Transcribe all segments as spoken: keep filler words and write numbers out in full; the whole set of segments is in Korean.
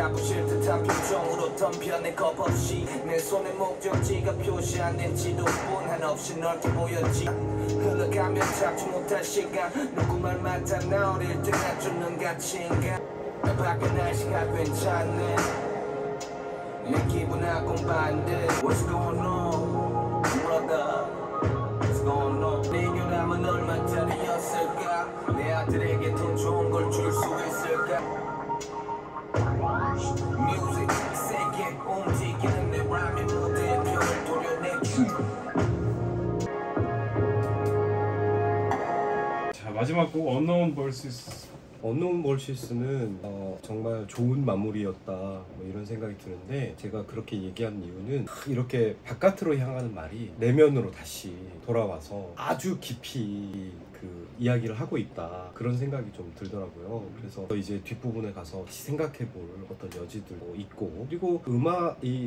다 부실 듯한 표정으로 덤벼내 겁없이 내 손에 목적지가 표시 안 된 지도뿐 한없이 넓게 보였지. 흘러가면 잡지 못할 시간 누구 말 맞아 나 어릴 때 갖추는 가치인가. 밖에 날씨가 괜찮네 내 기분하고 반대. What's going on brother What's going on. 내 결함은 얼마짜리였을까. 내 아들에게 더 좋은 걸 줄 수 있을까. Music 세게 움직이는 내 람의 무대에 벽을 도려내기. 자, 마지막 곡 Unknown vs 언노운 벌시스는 어, 정말 좋은 마무리였다 뭐 이런 생각이 드는데, 제가 그렇게 얘기한 이유는 이렇게 바깥으로 향하는 말이 내면으로 다시 돌아와서 아주 깊이 그 이야기를 하고 있다 그런 생각이 좀 들더라고요. 그래서 이제 뒷부분에 가서 생각해 볼 어떤 여지들도 있고, 그리고 음악 이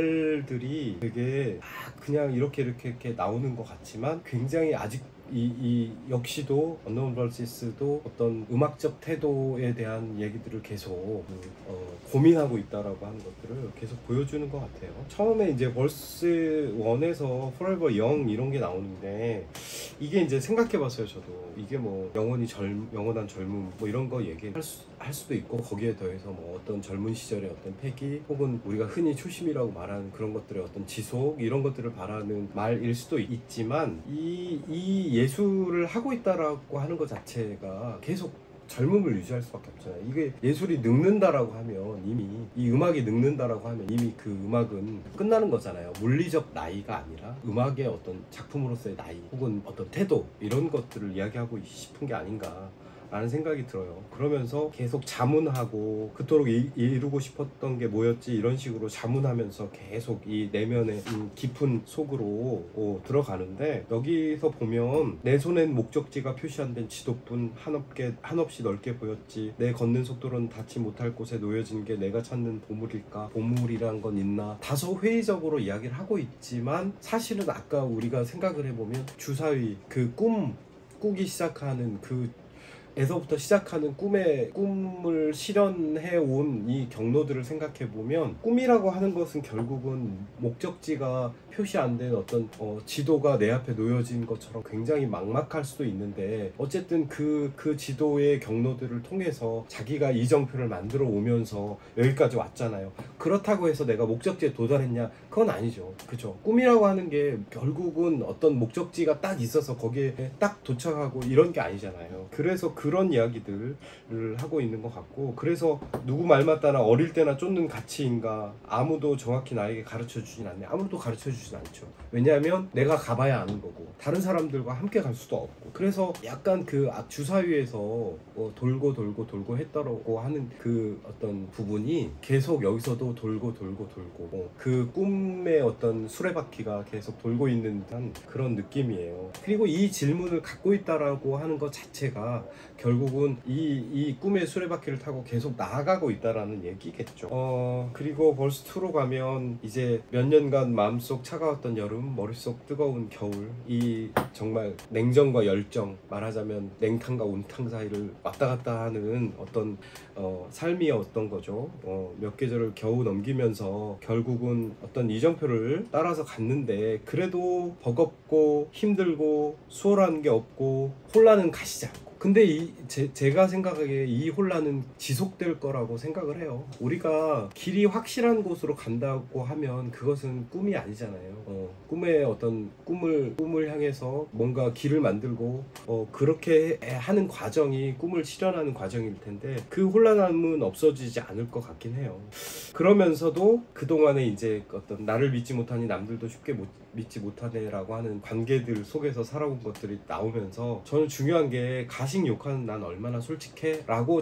말들이 되게 막 그냥 이렇게 이렇게 이렇게 나오는 것 같지만 굉장히 아직 이, 이 역시도 언노운 벌시스도 어떤 음악적 태도에 대한 얘기들을 계속 어, 고민하고 있다라고 하는 것들을 계속 보여주는 것 같아요. 처음에 이제 벌스 원에서 Forever Young 이런 게 나오는데, 이게 이제 생각해봤어요. 저도 이게 뭐 영원히 젊 영원한 젊음 뭐 이런 거 얘기할 수, 할 수도 있고, 거기에 더해서 뭐 어떤 젊은 시절의 어떤 패기, 혹은 우리가 흔히 초심이라고 말하는 그런 것들의 어떤 지속, 이런 것들을 바라는 말일 수도 있지만, 이, 이 예술을 하고 있다라고 하는 것 자체가 계속 젊음을 유지할 수밖에 없잖아요. 이게 예술이 늙는다라고 하면, 이미 이 음악이 늙는다라고 하면 이미 그 음악은 끝나는 거잖아요. 물리적 나이가 아니라 음악의 어떤 작품으로서의 나이, 혹은 어떤 태도, 이런 것들을 이야기하고 싶은 게 아닌가 라는 생각이 들어요. 그러면서 계속 자문하고, 그토록 이, 이루고 싶었던 게 뭐였지, 이런 식으로 자문하면서 계속 이 내면의 이 깊은 속으로 어, 들어가는데, 여기서 보면 내 손엔 목적지가 표시 안 된 지도뿐 한없게, 한없이 넓게 보였지. 내 걷는 속도로는 닿지 못할 곳에 놓여진 게 내가 찾는 보물일까. 보물이란 건 있나. 다소 회의적으로 이야기를 하고 있지만, 사실은 아까 우리가 생각을 해보면 주사위 그 꿈 꾸기 시작하는 그 에서부터 시작하는 꿈의 꿈을 실현해 온 이 경로들을 생각해 보면, 꿈이라고 하는 것은 결국은 목적지가 표시 안 된 어떤 어, 지도가 내 앞에 놓여진 것처럼 굉장히 막막할 수도 있는데, 어쨌든 그, 그 지도의 경로들을 통해서 자기가 이정표를 만들어 오면서 여기까지 왔잖아요. 그렇다고 해서 내가 목적지에 도달했냐? 그건 아니죠. 그죠? 꿈이라고 하는 게 결국은 어떤 목적지가 딱 있어서 거기에 딱 도착하고 이런 게 아니잖아요. 그래서 그런 이야기들을 하고 있는 것 같고, 그래서 누구 말 맞다나 어릴 때나 쫓는 가치인가, 아무도 정확히 나에게 가르쳐 주진 않네. 아무도 가르쳐 주진 않죠. 왜냐하면 내가 가봐야 아는 거고, 다른 사람들과 함께 갈 수도 없고. 그래서 약간 그 주사위에서 어 돌고 돌고 돌고 했다라고 하는 그 어떤 부분이 계속 여기서도 돌고 돌고 돌고, 어 그 꿈의 어떤 수레바퀴가 계속 돌고 있는 듯한 그런 느낌이에요. 그리고 이 질문을 갖고 있다라고 하는 것 자체가 결국은 이, 이 꿈의 수레바퀴를 타고 계속 나아가고 있다라는 얘기겠죠. 어 그리고 벌스 투로 가면 이제 몇 년간 마음속 차가웠던 여름, 머릿속 뜨거운 겨울, 이 정말 냉정과 열정, 말하자면 냉탕과 온탕 사이를 왔다 갔다 하는 어떤 어, 삶이었던 거죠. 어, 몇 계절을 겨우 넘기면서 결국은 어떤 이정표를 따라서 갔는데, 그래도 버겁고 힘들고 수월한 게 없고 혼란은 가시지 않고. 근데 이 제, 제가 생각하기에 이 혼란은 지속될 거라고 생각을 해요. 우리가 길이 확실한 곳으로 간다고 하면 그것은 꿈이 아니잖아요. 어, 꿈의 어떤 꿈을 꿈을 향해서 뭔가 길을 만들고 어, 그렇게 하는 과정이 꿈을 실현하는 과정일 텐데, 그 혼란함은 없어지지 않을 것 같긴 해요. 그러면서도 그동안에 이제 어떤 나를 믿지 못하니 남들도 쉽게 못, 믿지 못하네라고 하는 관계들 속에서 살아온 것들이 나오면서, 저는 중요한 게 가식 욕하는 난 얼마나 솔직해? 라고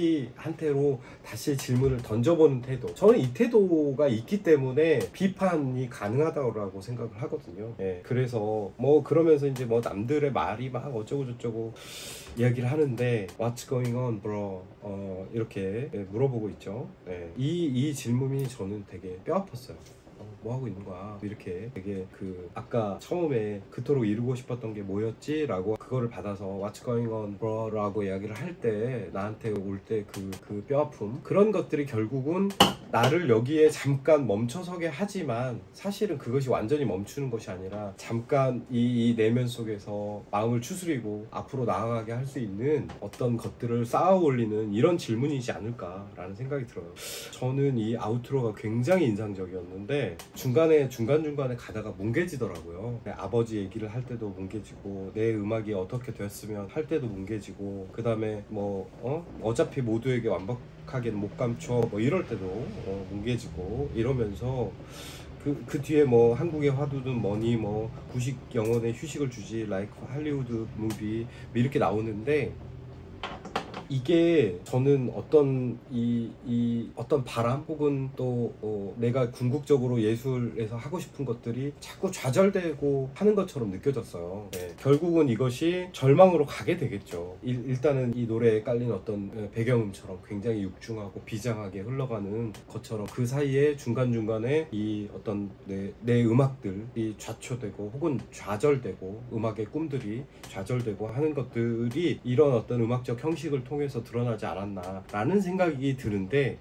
자기한테로 다시 질문을 던져보는 태도. 저는 이 태도가 있기 때문에 비판이 가능하다고 생각을 하거든요. 예, 그래서 뭐 그러면서 이제 뭐 남들의 말이 막 어쩌고 저쩌고 이야기를 하는데, What's going on, bro? 어, 이렇게 물어보고 있죠. 예, 이, 이 질문이 저는 되게 뼈 아팠어요. 어, 뭐 하고 있는 거야 이렇게 되게 그 아까 처음에 그토록 이루고 싶었던 게 뭐였지? 라고 그거를 받아서 What's going on bro? 라고 이야기를 할 때 나한테 올 때 그 그 뼈아픔 그런 것들이 결국은 나를 여기에 잠깐 멈춰서게 하지만 사실은 그것이 완전히 멈추는 것이 아니라 잠깐 이, 이 내면 속에서 마음을 추스리고 앞으로 나아가게 할 수 있는 어떤 것들을 쌓아 올리는 이런 질문이지 않을까라는 생각이 들어요. 저는 이 아우트로가 굉장히 인상적이었는데 중간에 중간중간에 가다가 뭉개지더라고요. 아버지 얘기를 할 때도 뭉개지고 내 음악이 어떻게 됐으면 할 때도 뭉개지고 그 다음에 뭐 어? 어차피 모두에게 완벽하게는 못 감춰 뭐 이럴 때도 어, 뭉개지고 이러면서 그, 그 뒤에 뭐 한국의 화두든 뭐니 뭐 구식 영혼에 휴식을 주지 like 할리우드 무비 이렇게 나오는데 이게 저는 어떤 이, 이 어떤 바람 혹은 또 어, 내가 궁극적으로 예술에서 하고 싶은 것들이 자꾸 좌절되고 하는 것처럼 느껴졌어요. 네. 결국은 이것이 절망으로 가게 되겠죠. 일, 일단은 이 노래에 깔린 어떤 배경음처럼 굉장히 육중하고 비장하게 흘러가는 것처럼 그 사이에 중간중간에 이 어떤 내, 내 음악들이 좌초되고 혹은 좌절되고 음악의 꿈들이 좌절되고 하는 것들이 이런 어떤 음악적 형식을 통해 에서 드러나지 않았나 라는 생각이 드는데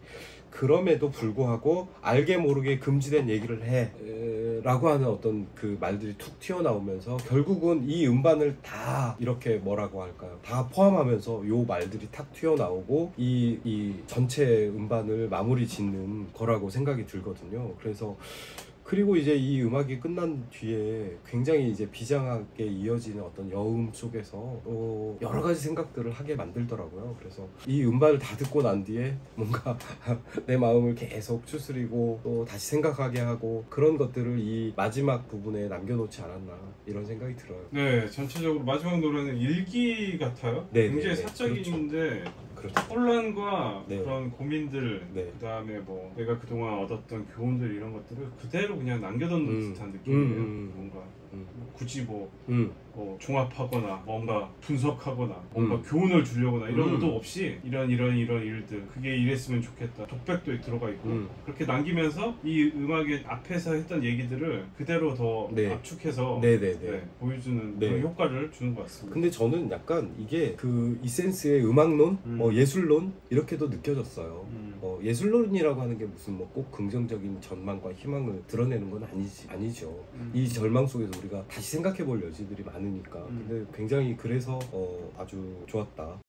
그럼에도 불구하고 알게 모르게 금지된 얘기를 해 에, 라고 하는 어떤 그 말들이 툭 튀어나오면서 결국은 이 음반을 다 이렇게 뭐라고 할까요 다 포함하면서 요 말들이 탁 튀어나오고 이, 이 전체 음반을 마무리 짓는 거라고 생각이 들거든요. 그래서 그리고 이제 이 음악이 끝난 뒤에 굉장히 이제 비장하게 이어지는 어떤 여음 속에서 어 여러 가지 생각들을 하게 만들더라고요. 그래서 이 음반을 다 듣고 난 뒤에 뭔가 내 마음을 계속 추스리고 또 다시 생각하게 하고 그런 것들을 이 마지막 부분에 남겨놓지 않았나 이런 생각이 들어요. 네, 전체적으로 마지막 노래는 일기 같아요. 네, 굉장히 네, 네. 사적인데 그렇죠. 혼란과 네. 그런 고민들, 네. 그 다음에 뭐 내가 그동안 얻었던 교훈들 이런 것들을 그대로 그냥 남겨놓는 음. 듯한 느낌이에요. 음, 음. 뭔가 음. 굳이 뭐, 음. 뭐 종합하거나 뭔가 분석하거나 뭔가 음. 교훈을 주려거나 이런 음. 것도 없이 이런 이런 이런 일들 그게 이랬으면 좋겠다 독백도 들어가 있고 음. 그렇게 남기면서 이 음악의 앞에서 했던 얘기들을 그대로 더 네. 압축해서 네네네. 네, 보여주는 네. 그런 효과를 주는 것 같습니다. 근데 저는 약간 이게 그 이센스의 음악론, 음. 뭐 예술론 이렇게도 느껴졌어요. 음. 어, 예술론이라고 하는 게 무슨 뭐 꼭 긍정적인 전망과 희망을 드러내는 건 아니지, 아니죠. 음. 이 절망 속에서 우리가 다시 생각해 볼 여지들이 많으니까. 음. 근데 굉장히 그래서 어, 아주 좋았다.